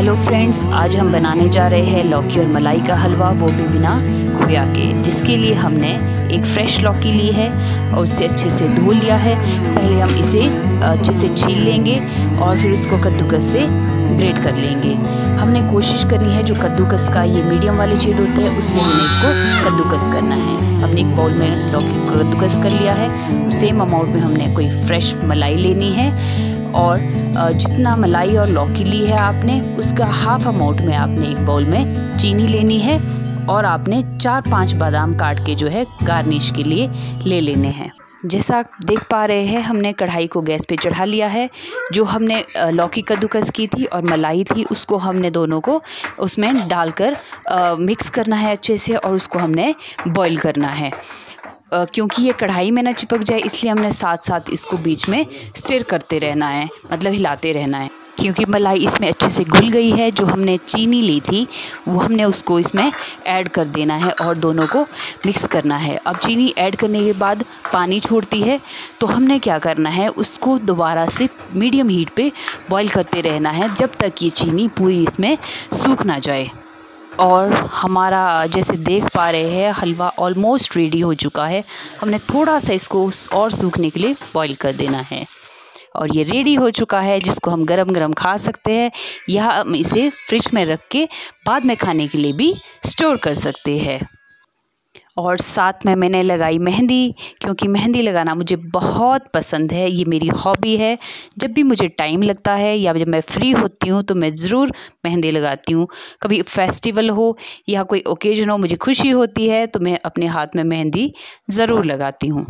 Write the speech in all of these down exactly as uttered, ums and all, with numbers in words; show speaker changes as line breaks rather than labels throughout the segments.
Hello friends, आज हम बनाने जा रहे हैं लौकी और मलाई का हलवा, वो भी बिना खोया के। जिसके लिए हमने एक फ्रेश लौकी ली है और उसे अच्छे से धो लिया है। पहले हम इसे अच्छे से छील लेंगे और फिर उसको कद्दूकस से ग्रेट कर लेंगे। हमने कोशिश करनी है जो कद्दूकस का ये मीडियम वाले छेद होते हैं उससे हमने इसको कद्दूकस करना है। हमने एक बाउल में लौकी को कद्दूकस कर लिया है। सेम अमाउंट में हमने कोई फ्रेश मलाई लेनी है और जितना मलाई और लौकी ली है आपने उसका हाफ अमाउंट में आपने एक बाउल में चीनी लेनी है और आपने चार पांच बादाम काट के जो है गार्निश के लिए ले लेने हैं। जैसा आप देख पा रहे हैं हमने कढ़ाई को गैस पे चढ़ा लिया है। जो हमने लौकी कद्दूकस की थी और मलाई थी उसको हमने दोनों को उसमें डालकर मिक्स करना है अच्छे से और उसको हमने बॉईल करना है। Uh, क्योंकि ये कढ़ाई में ना चिपक जाए इसलिए हमने साथ साथ इसको बीच में स्टिर करते रहना है, मतलब हिलाते रहना है। क्योंकि मलाई इसमें अच्छे से घुल गई है, जो हमने चीनी ली थी वो हमने उसको इसमें ऐड कर देना है और दोनों को मिक्स करना है। अब चीनी ऐड करने के बाद पानी छोड़ती है तो हमने क्या करना है, उसको दोबारा से मीडियम हीट पे बॉईल करते रहना है जब तक ये चीनी पूरी इसमें सूख ना जाए। और हमारा जैसे देख पा रहे हैं हलवा ऑलमोस्ट रेडी हो चुका है। हमने थोड़ा सा इसको और सूखने के लिए बॉईल कर देना है और ये रेडी हो चुका है, जिसको हम गरम गरम खा सकते हैं या हम इसे फ्रिज में रख के बाद में खाने के लिए भी स्टोर कर सकते हैं। और साथ में मैंने लगाई मेहंदी, क्योंकि मेहंदी लगाना मुझे बहुत पसंद है, ये मेरी हॉबी है। जब भी मुझे टाइम लगता है या जब मैं फ्री होती हूँ तो मैं ज़रूर मेहंदी लगाती हूँ। कभी फेस्टिवल हो या कोई ओकेजन हो, मुझे खुशी होती है तो मैं अपने हाथ में मेहंदी ज़रूर लगाती हूँ।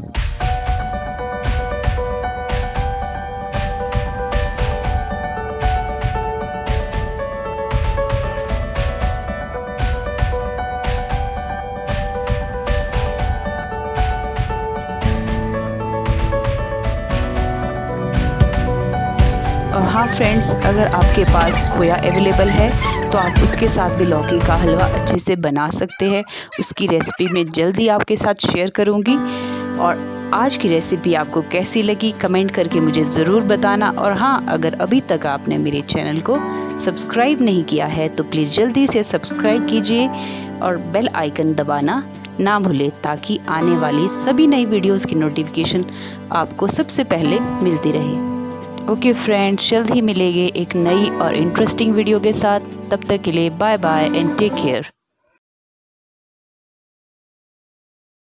और हाँ फ्रेंड्स, अगर आपके पास खोया अवेलेबल है तो आप उसके साथ भी लौकी का हलवा अच्छे से बना सकते हैं। उसकी रेसिपी मैं जल्दी आपके साथ शेयर करूँगी। और आज की रेसिपी आपको कैसी लगी कमेंट करके मुझे ज़रूर बताना। और हाँ, अगर अभी तक आपने मेरे चैनल को सब्सक्राइब नहीं किया है तो प्लीज़ जल्दी से सब्सक्राइब कीजिए और बेल आइकन दबाना ना भूलें, ताकि आने वाली सभी नई वीडियोज़ की नोटिफिकेशन आपको सबसे पहले मिलती रहे। ओके फ्रेंड्स, जल्द ही मिलेंगे एक नई और इंटरेस्टिंग वीडियो के साथ। तब तक के लिए bye bye and take care.